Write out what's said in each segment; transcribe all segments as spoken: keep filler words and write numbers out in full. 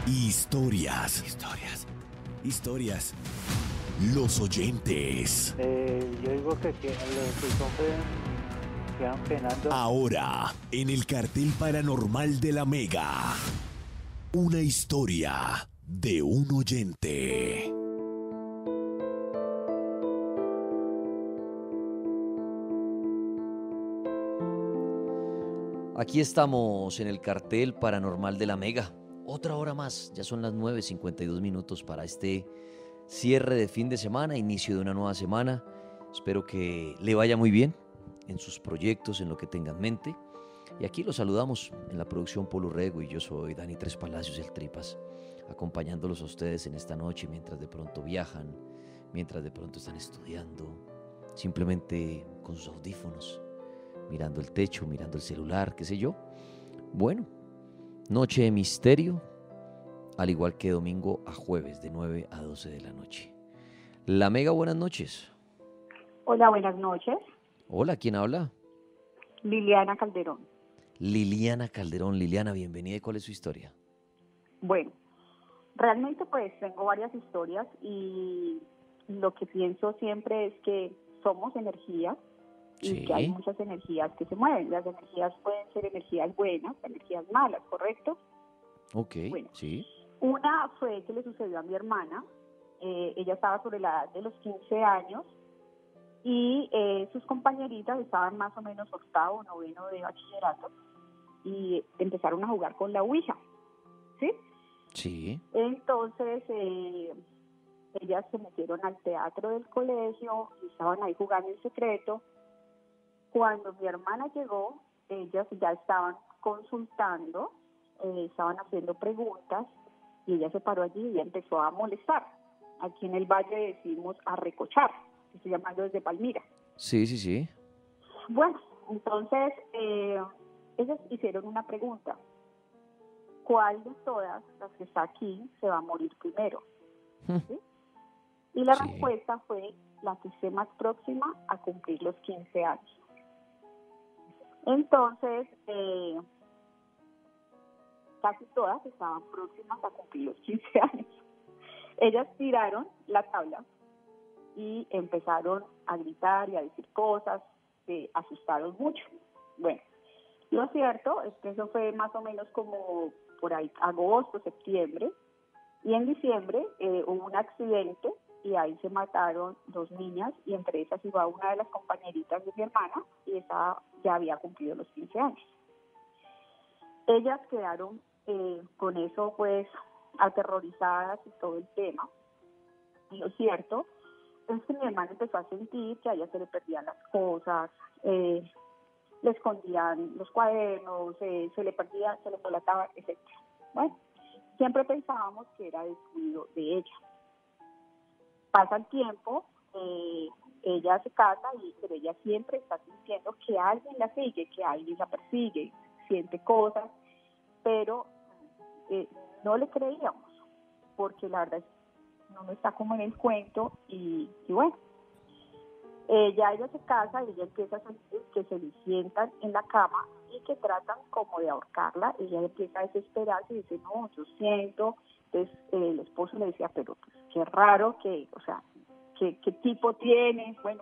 Historias. Historias. Historias. Los oyentes. Eh, yo digo que, que los hombres quedan penando. Ahora, en el cartel paranormal de la Mega. Una historia de un oyente. Aquí estamos en el cartel paranormal de la Mega. Otra hora más, ya son las nueve cincuenta y dos minutos para este cierre de fin de semana, inicio de una nueva semana. Espero que le vaya muy bien en sus proyectos, en lo que tenga en mente. Y aquí los saludamos en la producción Polo Rego y yo soy Dani Tres Palacios, el Tripas, acompañándolos a ustedes en esta noche mientras de pronto viajan, mientras de pronto están estudiando, simplemente con sus audífonos, mirando el techo, mirando el celular, qué sé yo. Bueno, noche de misterio, al igual que domingo a jueves de nueve a doce de la noche. La Mega, buenas noches. Hola, buenas noches. Hola, ¿quién habla? Liliana Calderón. Liliana Calderón. Liliana, bienvenida. ¿Y cuál es su historia? Bueno, realmente pues tengo varias historias y lo que pienso siempre es que somos energías y Sí. que hay muchas energías que se mueven. Las energías pueden ser energías buenas, energías malas, ¿correcto? Ok, Bueno, sí. una fue que le sucedió a mi hermana. Eh, ella estaba sobre la edad de los quince años y eh, sus compañeritas estaban más o menos octavo o noveno de bachillerato y empezaron a jugar con la ouija, ¿sí? Sí. Entonces eh, ellas se metieron al teatro del colegio y estaban ahí jugando en secreto. Cuando mi hermana llegó, ellas ya estaban consultando, eh, estaban haciendo preguntas y ella se paró allí y empezó a molestar. Aquí en el valle decimos a recochar, estoy llamando desde Palmira. Sí, sí, sí. Bueno, entonces eh, ellas hicieron una pregunta. ¿Cuál de todas las que está aquí se va a morir primero? ¿Sí? Y la Sí. respuesta fue la que esté más próxima a cumplir los quince años. Entonces, eh, casi todas estaban próximas a cumplir los quince años. Ellas tiraron la tabla y empezaron a gritar y a decir cosas, se asustaron mucho. Bueno, lo cierto es que eso fue más o menos como por ahí agosto, septiembre, y en diciembre eh, hubo un accidente y ahí se mataron dos niñas y entre esas iba una de las compañeritas de mi hermana y esa ya había cumplido los quince años. Ellas quedaron eh, con eso pues aterrorizadas y todo el tema. Y lo cierto es que mi hermana empezó a sentir que a ella se le perdían las cosas, eh, le escondían los cuadernos, eh, se le perdía, se le colataban, etcétera. Bueno, siempre pensábamos que era descuido de ella. Pasa el tiempo, eh, ella se casa, y, pero ella siempre está sintiendo que alguien la sigue, que alguien la persigue, siente cosas, pero eh, no le creíamos, porque la verdad es que no está como en el cuento, y, y bueno, ella, ella se casa y ella empieza a sentir que se le sientan en la cama y que tratan como de ahorcarla. Ella empieza a desesperarse y dice, no, yo siento. Entonces eh, el esposo le decía, pero pues, qué raro, que, o sea, ¿qué, qué tipo tienes? Bueno,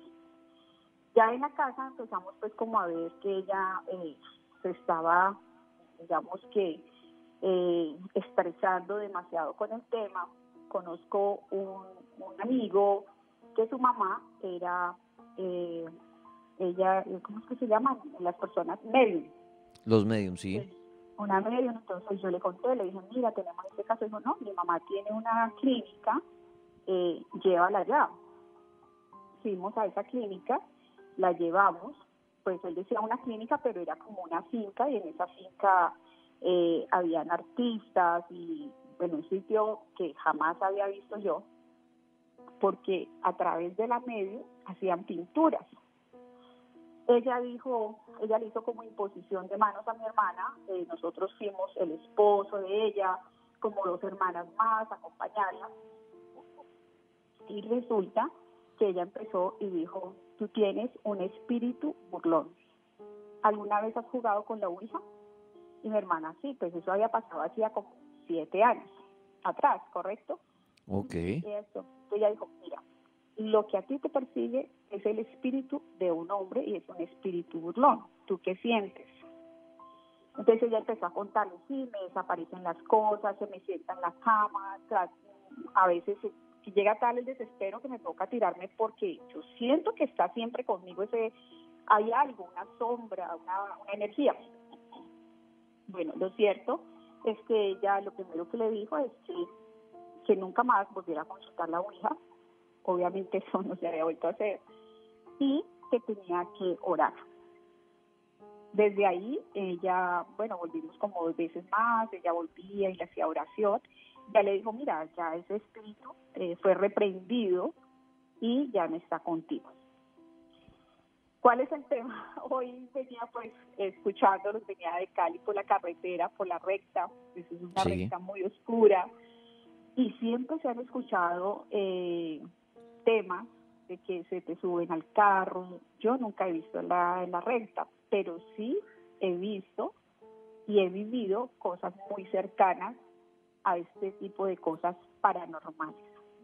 ya en la casa empezamos pues como a ver que ella eh, se estaba, digamos que, eh, estresando demasiado con el tema. Conozco un, un amigo que su mamá era, eh, ella, ¿cómo es que se llaman? Las personas medium. Los mediums, sí. Sí, una medium. Entonces yo le conté, le dije, mira, tenemos este caso. Dijo, no, mi mamá tiene una clínica, eh, llévala allá. Fuimos a esa clínica, la llevamos, pues él decía una clínica, pero era como una finca, y en esa finca eh, habían artistas, y bueno, un sitio que jamás había visto yo, porque a través de la medium hacían pinturas. Ella dijo, ella le hizo como imposición de manos a mi hermana, eh, nosotros fuimos el esposo de ella, como dos hermanas más, a acompañarla, y resulta que ella empezó y dijo, tú tienes un espíritu burlón. ¿Alguna vez has jugado con la ouija? Y mi hermana, sí, pues eso había pasado hacía como siete años atrás, ¿correcto? Ok. Y eso. Entonces ella dijo, mira, lo que a ti te persigue es el espíritu de un hombre y es un espíritu burlón. ¿Tú qué sientes? Entonces ella empezó a contarle, sí, me desaparecen las cosas, se me sienta en la cama, tras- a veces eh, si llega tal el desespero que me toca tirarme porque yo siento que está siempre conmigo ese, hay algo, una sombra, una, una energía. Bueno, lo cierto es que ella lo primero que le dijo es que, que nunca más volviera a consultar la Ouija, obviamente eso no se había vuelto a hacer, y que tenía que orar. Desde ahí, ella, bueno, volvimos como dos veces más, ella volvía y le hacía oración. Ya le dijo, mira, ya ese espíritu eh, fue reprendido y ya no está contigo. ¿Cuál es el tema? Hoy venía pues escuchándolos, venía de Cali por la carretera, por la recta, eso es una Sí. recta muy oscura, y siempre se han escuchado eh, temas de que se te suben al carro. Yo nunca he visto en la, en la recta, pero sí he visto y he vivido cosas muy cercanas a este tipo de cosas paranormales.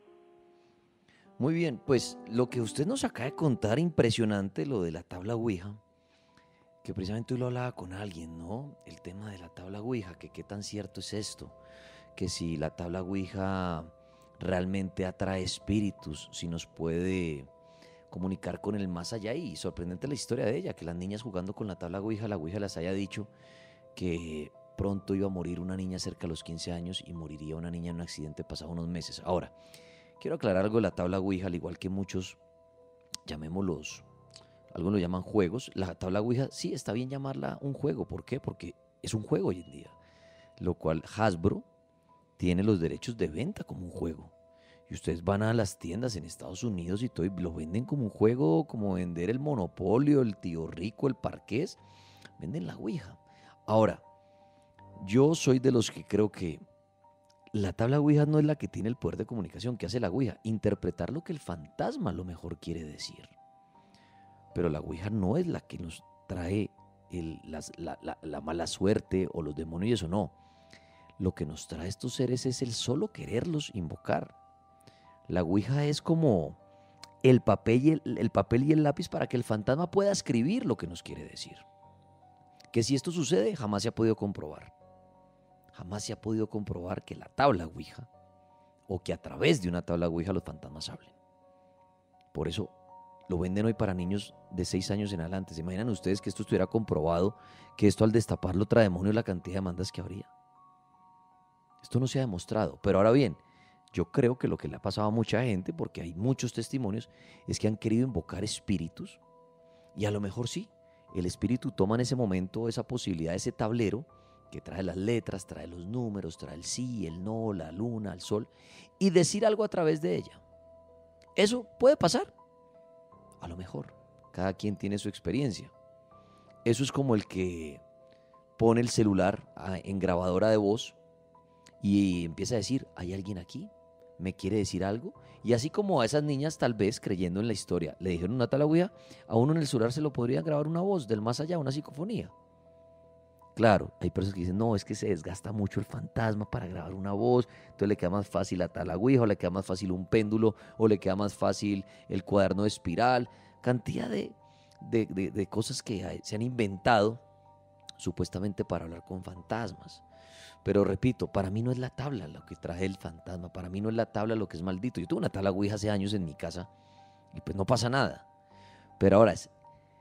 Muy bien, pues lo que usted nos acaba de contar, impresionante, lo de la tabla Ouija, que precisamente hoy lo hablaba con alguien, ¿no? El tema de la tabla Ouija, que qué tan cierto es esto, que si la tabla Ouija realmente atrae espíritus, si nos puede comunicar con el más allá, y sorprendente la historia de ella, que las niñas jugando con la tabla Ouija, la Ouija les haya dicho que pronto iba a morir una niña cerca de los quince años y moriría una niña en un accidente pasado unos meses. Ahora, quiero aclarar algo de la tabla Ouija, al igual que muchos, llamémoslos, algunos lo llaman juegos, la tabla Ouija sí está bien llamarla un juego. ¿Por qué? Porque es un juego hoy en día, lo cual Hasbro tiene los derechos de venta como un juego. Y ustedes van a las tiendas en Estados Unidos y todo, y lo venden como un juego, como vender el Monopolio, el Tío Rico, el Parqués. Venden la Ouija. Ahora, yo soy de los que creo que la tabla Ouija no es la que tiene el poder de comunicación. ¿Qué hace la Ouija? Interpretar lo que el fantasma a lo mejor quiere decir. Pero la Ouija no es la que nos trae el, las, la, la, la mala suerte o los demonios y eso, no. Lo que nos trae estos seres es el solo quererlos invocar. La Ouija es como el papel, y el, el papel y el lápiz para que el fantasma pueda escribir lo que nos quiere decir. Que si esto sucede, jamás se ha podido comprobar. Jamás se ha podido comprobar que la tabla Ouija, o que a través de una tabla Ouija los fantasmas hablen. Por eso lo venden hoy para niños de seis años en adelante. ¿Se imaginan ustedes que esto estuviera comprobado, que esto al destaparlo trae demonio la cantidad de demandas que habría? Esto no se ha demostrado. Pero ahora bien, yo creo que lo que le ha pasado a mucha gente, porque hay muchos testimonios, es que han querido invocar espíritus y a lo mejor sí, el espíritu toma en ese momento esa posibilidad, ese tablero que trae las letras, trae los números, trae el sí, el no, la luna, el sol, y decir algo a través de ella. Eso puede pasar. A lo mejor. Cada quien tiene su experiencia. Eso es como el que pone el celular en grabadora de voz y empieza a decir, ¿hay alguien aquí? ¿Me quiere decir algo? Y así como a esas niñas, tal vez creyendo en la historia, le dijeron una tabla Ouija, a uno en el celular se lo podría grabar una voz del más allá, una psicofonía. Claro, hay personas que dicen, no, es que se desgasta mucho el fantasma para grabar una voz, entonces le queda más fácil la tabla Ouija, o le queda más fácil un péndulo, o le queda más fácil el cuaderno de espiral, cantidad de, de, de, de cosas que hay, se han inventado supuestamente para hablar con fantasmas. Pero repito, para mí no es la tabla lo que trae el fantasma, para mí no es la tabla lo que es maldito. Yo tuve una tabla Ouija hace años en mi casa y pues no pasa nada. Pero ahora es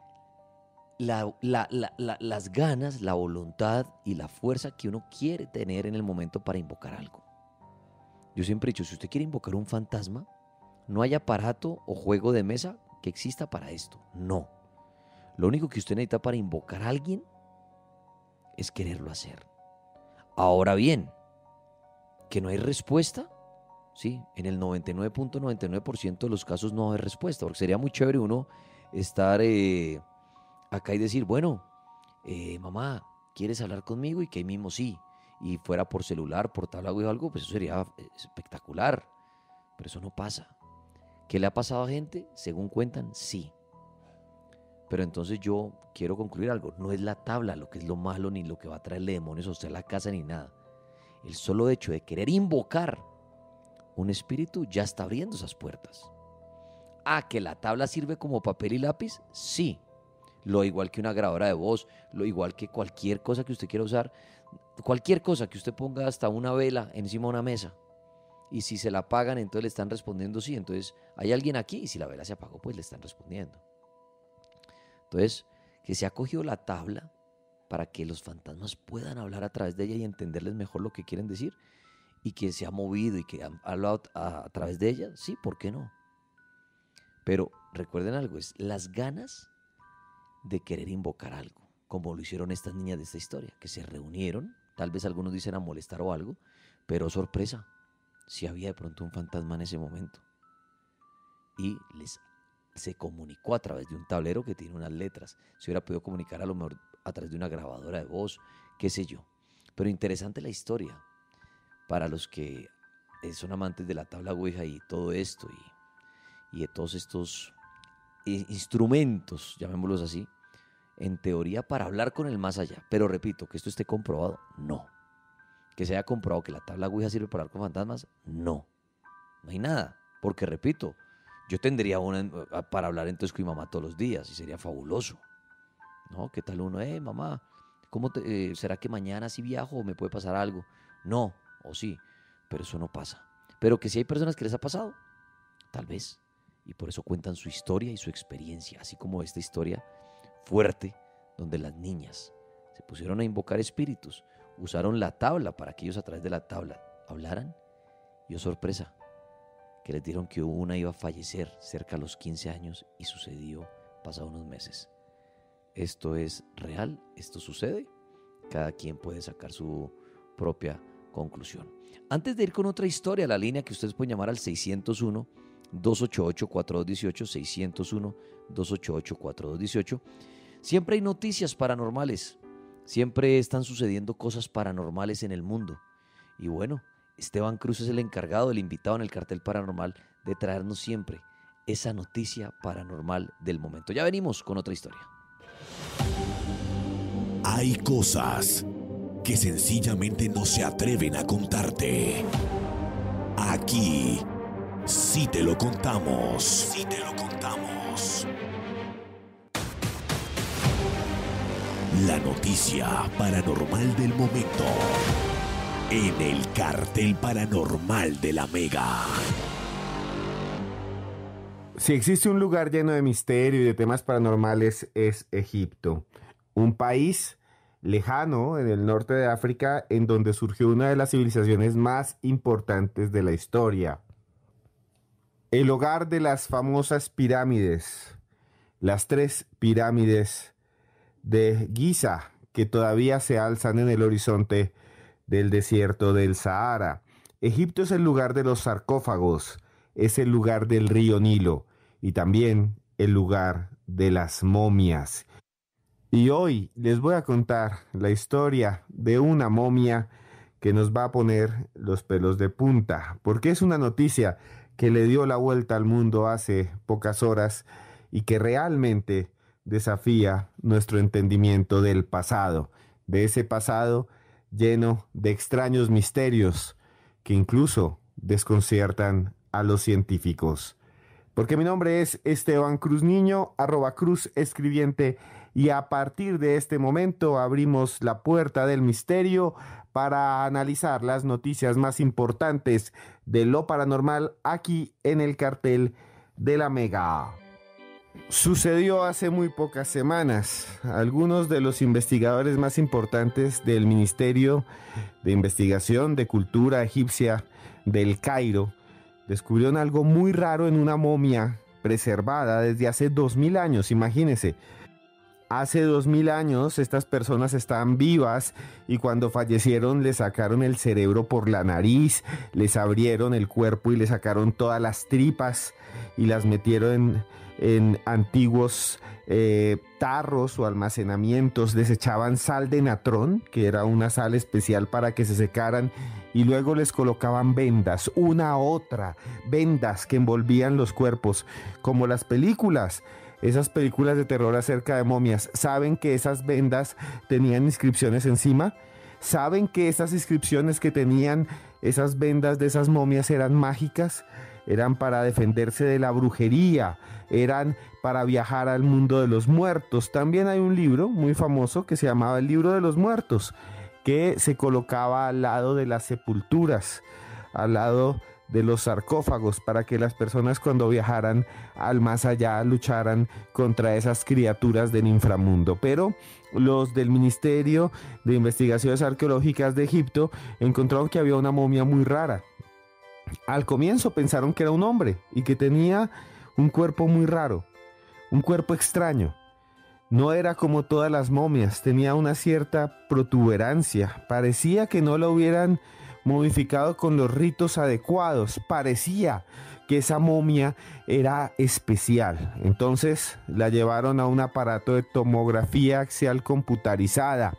la, la, la, la, las ganas, la voluntad y la fuerza que uno quiere tener en el momento para invocar algo. Yo siempre he dicho, si usted quiere invocar un fantasma, no hay aparato o juego de mesa que exista para esto. No. Lo único que usted necesita para invocar a alguien es quererlo hacer. Ahora bien, que no hay respuesta, sí, en el noventa y nueve punto noventa y nueve por ciento de los casos no hay respuesta, porque sería muy chévere uno estar eh, acá y decir, bueno, eh, mamá, ¿quieres hablar conmigo? Y que ahí mismo sí, y fuera por celular, por tabla o algo, pues eso sería espectacular, pero eso no pasa. ¿Qué le ha pasado a gente? Según cuentan, sí. Pero entonces yo quiero concluir algo, no es la tabla lo que es lo malo ni lo que va a traerle demonios a usted a la casa ni nada. El solo hecho de querer invocar un espíritu ya está abriendo esas puertas. Ah, ¿que la tabla sirve como papel y lápiz? Sí. Lo igual que una grabadora de voz, lo igual que cualquier cosa que usted quiera usar, cualquier cosa que usted ponga, hasta una vela encima de una mesa. Y si se la apagan, entonces le están respondiendo sí. Entonces, hay alguien aquí y si la vela se apagó, pues le están respondiendo. Entonces, que se ha cogido la tabla para que los fantasmas puedan hablar a través de ella y entenderles mejor lo que quieren decir, y que se ha movido y que han hablado a, a través de ella, sí, ¿por qué no? Pero recuerden algo, es las ganas de querer invocar algo, como lo hicieron estas niñas de esta historia, que se reunieron, tal vez algunos dicen a molestar o algo, pero sorpresa, si había de pronto un fantasma en ese momento. Y les se comunicó a través de un tablero que tiene unas letras. Se hubiera podido comunicar a lo mejor a través de una grabadora de voz, qué sé yo. Pero interesante la historia para los que son amantes de la tabla ouija y todo esto, y, y de todos estos instrumentos, llamémoslos así, en teoría para hablar con el más allá. Pero repito, que esto esté comprobado, no. Que se haya comprobado que la tabla ouija sirve para hablar con fantasmas, no. No hay nada, porque repito, yo tendría una para hablar entonces con mi mamá todos los días y sería fabuloso, ¿no? ¿Qué tal uno? Eh, mamá, ¿cómo te, eh, ¿será que mañana sí viajo o me puede pasar algo? No, o sí, pero eso no pasa. Pero que si hay personas que les ha pasado, tal vez, y por eso cuentan su historia y su experiencia, así como esta historia fuerte donde las niñas se pusieron a invocar espíritus, usaron la tabla para que ellos a través de la tabla hablaran, y oh sorpresa, que les dijeron que una iba a fallecer cerca de los quince años y sucedió pasado unos meses. Esto es real, esto sucede, cada quien puede sacar su propia conclusión. Antes de ir con otra historia, la línea que ustedes pueden llamar al seiscientos uno, dos ochenta y ocho, cuarenta y dos dieciocho, seiscientos uno, dos ochenta y ocho, cuarenta y dos dieciocho. Siempre hay noticias paranormales, siempre están sucediendo cosas paranormales en el mundo. Y bueno, Esteban Cruz es el encargado, el invitado en el cartel paranormal, de traernos siempre esa noticia paranormal del momento. Ya venimos con otra historia. Hay cosas que sencillamente no se atreven a contarte. Aquí sí te lo contamos. Sí te lo contamos. La noticia paranormal del momento en el cartel paranormal de la Mega. Si existe un lugar lleno de misterio y de temas paranormales, es Egipto, un país lejano en el norte de África, en donde surgió una de las civilizaciones más importantes de la historia. El hogar de las famosas pirámides, las tres pirámides de Giza, que todavía se alzan en el horizonte del desierto del Sahara. Egipto es el lugar de los sarcófagos, es el lugar del río Nilo y también el lugar de las momias. Y hoy les voy a contar la historia de una momia que nos va a poner los pelos de punta, porque es una noticia que le dio la vuelta al mundo hace pocas horas y que realmente desafía nuestro entendimiento del pasado, de ese pasado lleno de extraños misterios que incluso desconciertan a los científicos. Porque mi nombre es Esteban Cruz Niño, arroba Cruz Escribiente, y a partir de este momento abrimos la puerta del misterio para analizar las noticias más importantes de lo paranormal aquí en el cartel de la Mega. Sucedió hace muy pocas semanas. Algunos de los investigadores más importantes del Ministerio de Investigación de Cultura Egipcia del Cairo descubrieron algo muy raro en una momia preservada desde hace dos mil años. Imagínense, hace dos mil años estas personas estaban vivas y cuando fallecieron les sacaron el cerebro por la nariz, les abrieron el cuerpo y les sacaron todas las tripas y las metieron en... en antiguos eh, tarros o almacenamientos, les echaban sal de natrón, que era una sal especial para que se secaran, y luego les colocaban vendas, una a otra, vendas que envolvían los cuerpos, como las películas, esas películas de terror acerca de momias. ¿Saben que esas vendas tenían inscripciones encima? ¿Saben que esas inscripciones que tenían esas vendas de esas momias eran mágicas? Eran para defenderse de la brujería, eran para viajar al mundo de los muertos. También hay un libro muy famoso que se llamaba El Libro de los Muertos, que se colocaba al lado de las sepulturas, al lado de los sarcófagos, para que las personas cuando viajaran al más allá lucharan contra esas criaturas del inframundo. Pero los del Ministerio de Investigaciones Arqueológicas de Egipto encontraron que había una momia muy rara. Al comienzo pensaron que era un hombre y que tenía un cuerpo muy raro, un cuerpo extraño. No era como todas las momias, tenía una cierta protuberancia, parecía que no la hubieran momificado con los ritos adecuados, parecía que esa momia era especial. Entonces la llevaron a un aparato de tomografía axial computarizada,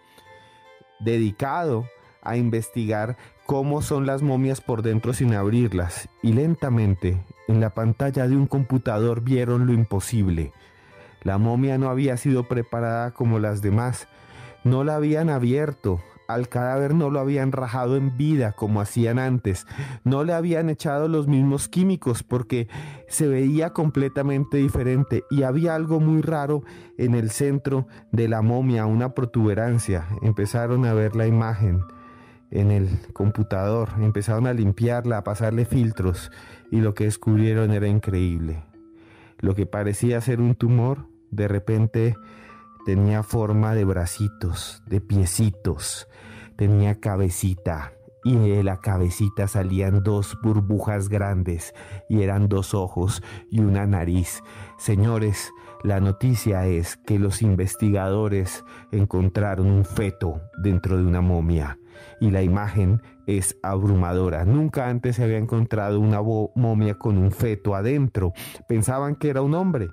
dedicado a investigar cómo son las momias por dentro sin abrirlas, y lentamente en la pantalla de un computador vieron lo imposible. La momia no había sido preparada como las demás, no la habían abierto, al cadáver no lo habían rajado en vida como hacían antes, no le habían echado los mismos químicos porque se veía completamente diferente, y había algo muy raro en el centro de la momia, una protuberancia. Empezaron a ver la imagen en el computador, empezaron a limpiarla, a pasarle filtros, y lo que descubrieron era increíble. Lo que parecía ser un tumor, de repente tenía forma de bracitos, de piecitos, tenía cabecita, y de la cabecita salían dos burbujas grandes, y eran dos ojos y una nariz. Señores, la noticia es que los investigadores encontraron un feto dentro de una momia, y la imagen es abrumadora. Nunca antes se había encontrado una momia con un feto adentro. Pensaban que era un hombre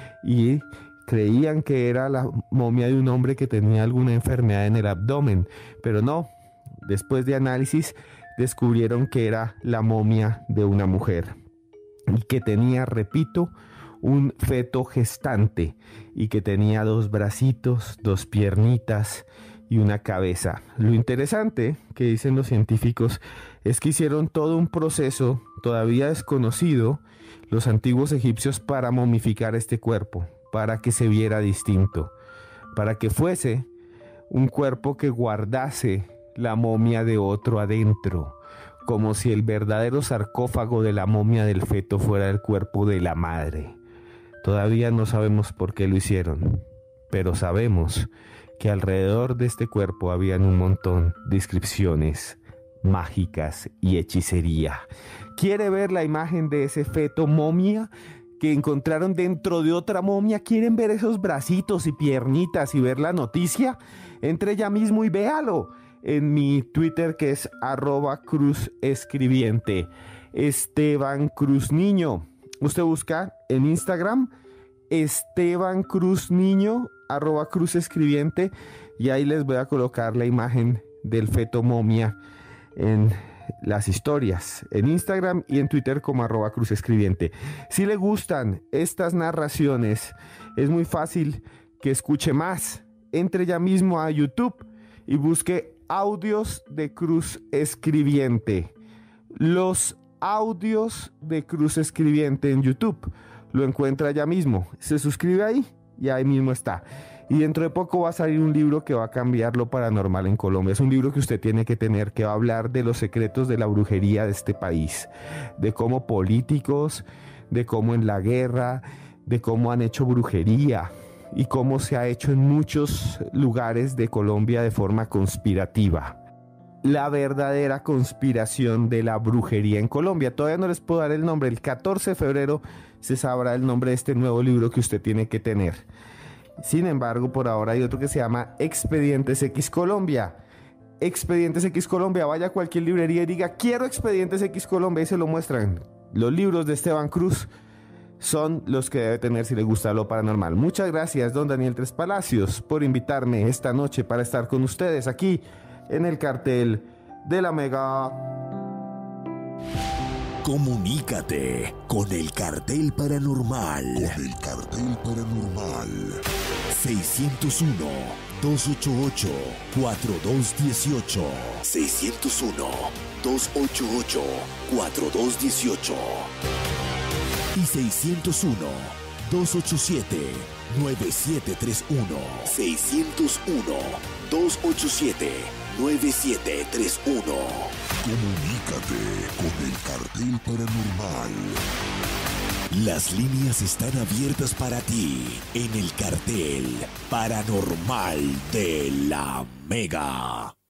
y creían que era la momia de un hombre que tenía alguna enfermedad en el abdomen, pero no. Después de análisis descubrieron que era la momia de una mujer y que tenía, repito, un feto gestante, y que tenía dos bracitos, dos piernitas y una cabeza. Lo interesante que dicen los científicos es que hicieron todo un proceso todavía desconocido los antiguos egipcios para momificar este cuerpo, para que se viera distinto, para que fuese un cuerpo que guardase la momia de otro adentro, como si el verdadero sarcófago de la momia del feto fuera el cuerpo de la madre. Todavía no sabemos por qué lo hicieron, pero sabemos que alrededor de este cuerpo habían un montón de inscripciones mágicas y hechicería. ¿Quiere ver la imagen de ese feto momia que encontraron dentro de otra momia? ¿Quieren ver esos bracitos y piernitas y ver la noticia? Entre ya mismo y véalo en mi Twitter, que es arroba Cruz Escribiente. Esteban Cruz Niño. Usted busca en Instagram Esteban Cruz Niño, arroba Cruz Escribiente, y ahí les voy a colocar la imagen del feto momia en las historias, en Instagram y en Twitter como arroba Cruz Escribiente. Si le gustan estas narraciones, es muy fácil que escuche más. Entre ya mismo a YouTube y busque audios de Cruz Escribiente. Los audios de Cruz Escribiente en YouTube. Lo encuentra ya mismo. Se suscribe ahí y ahí mismo está. Y dentro de poco va a salir un libro que va a cambiar lo paranormal en Colombia. Es un libro que usted tiene que tener, que va a hablar de los secretos de la brujería de este país. De cómo políticos, de cómo en la guerra, de cómo han hecho brujería y cómo se ha hecho en muchos lugares de Colombia de forma conspirativa. La verdadera conspiración de la brujería en Colombia. Todavía no les puedo dar el nombre. El catorce de febrero se sabrá el nombre de este nuevo libro que usted tiene que tener. Sin embargo, por ahora hay otro que se llama Expedientes X Colombia. Expedientes X Colombia. Vaya a cualquier librería y diga, quiero Expedientes X Colombia, y se lo muestran. Los libros de Esteban Cruz son los que debe tener si le gusta lo paranormal. Muchas gracias, don Daniel Tres Palacios, por invitarme esta noche para estar con ustedes aquí en el cartel de la Mega. Comunícate con el cartel paranormal. Con el cartel paranormal. seiscientos uno, dos ocho ocho, cuatro dos uno ocho. seiscientos uno, dos ocho ocho, cuatro dos uno ocho. Y seiscientos uno, dos ocho siete, nueve siete tres uno. seiscientos uno, dos ocho siete, nueve siete tres uno. Comunícate con el Cartel Paranormal. Las líneas están abiertas para ti en el Cartel Paranormal de la Mega.